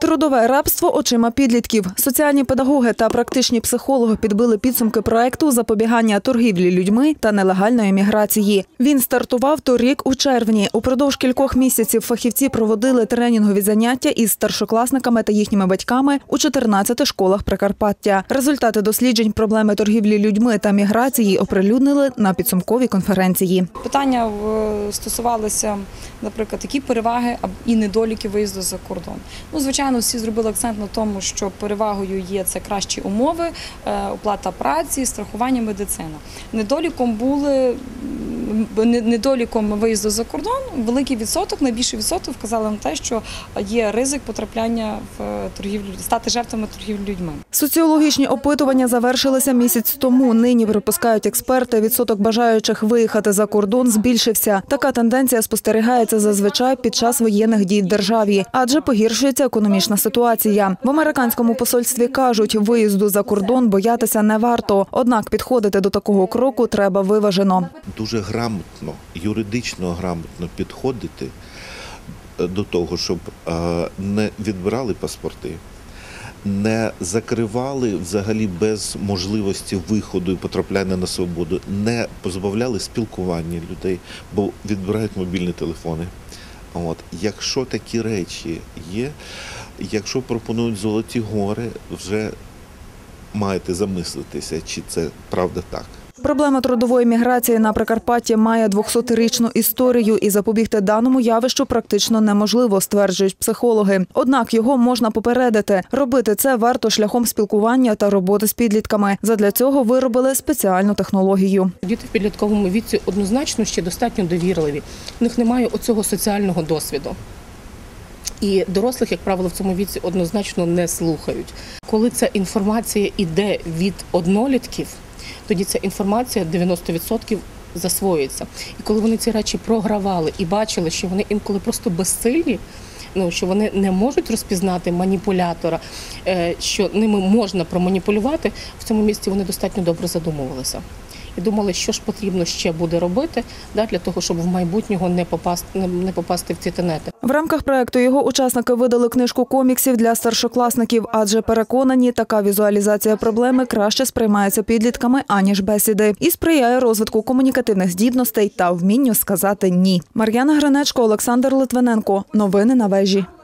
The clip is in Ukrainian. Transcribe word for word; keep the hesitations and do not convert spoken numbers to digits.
Трудове рабство очима підлітків. Соціальні педагоги та практичні психологи підбили підсумки проекту запобігання торгівлі людьми та нелегальної міграції. Він стартував торік у червні. Упродовж кількох місяців фахівці проводили тренінгові заняття із старшокласниками та їхніми батьками у чотирнадцяти школах Прикарпаття. Результати досліджень проблеми торгівлі людьми та міграції оприлюднили на підсумковій конференції. Питання стосувалися, наприклад, які переваги і недоліки виїзду за кордон. Ну, звичайно, всі зробили акцент на тому, що перевагою є це кращі умови, оплата праці, страхування, медицина. Недоліком були недоліком виїзду за кордон великий відсоток, найбільший відсоток вказали на те, що є ризик потрапляння в торгівлю, стати жертвами торгівлі людьми. Соціологічні опитування завершилися місяць тому. Нині, припускають експерти, відсоток бажаючих виїхати за кордон збільшився. Така тенденція спостерігається зазвичай під час воєнних дій в державі, адже погіршується економічна ситуація. В американському посольстві кажуть, виїзду за кордон боятися не варто. Однак підходити до такого кроку треба виважено. Дуже грамотно, юридично грамотно підходити до того, щоб не відбирали паспорти, не закривали взагалі без можливості виходу і потрапляння на свободу, не позбавляли спілкування людей, бо відбирають мобільні телефони. От. Якщо такі речі є, якщо пропонують золоті гори, вже маєте замислитися, чи це правда так. Проблема трудової міграції на Прикарпатті має двохсотрічну історію і запобігти даному явищу практично неможливо, стверджують психологи. Однак його можна попередити. Робити це варто шляхом спілкування та роботи з підлітками. Задля цього виробили спеціальну технологію. Діти в підлітковому віці однозначно ще достатньо довірливі. У них немає оцього соціального досвіду. І дорослих, як правило, в цьому віці однозначно не слухають. Коли ця інформація йде від однолітків, тоді ця інформація дев'яносто відсотків засвоюється. І коли вони ці речі програвали і бачили, що вони інколи просто безсильні, ну, що вони не можуть розпізнати маніпулятора, що ними можна проманіпулювати, в цьому місці вони достатньо добре задумувалися. І думали, що ж потрібно ще буде робити для того, щоб в майбутнього не попасти, не попасти в ці тенети. В рамках проекту його учасники видали книжку коміксів для старшокласників, адже переконані, така візуалізація проблеми краще сприймається підлітками, аніж бесіди. І сприяє розвитку комунікативних здібностей та вмінню сказати «ні». Мар'яна Гринечко, Олександр Литвиненко. Новини на вежі.